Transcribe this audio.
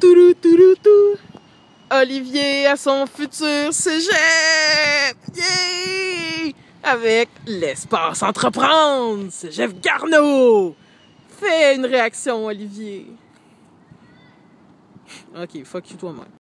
Tourou, tourou, tourou. Olivier à son futur cégep! Yeah! Avec l'espace entreprendre! Cégep Garneau! Fais une réaction, Olivier! Ok, fuck you toi-même.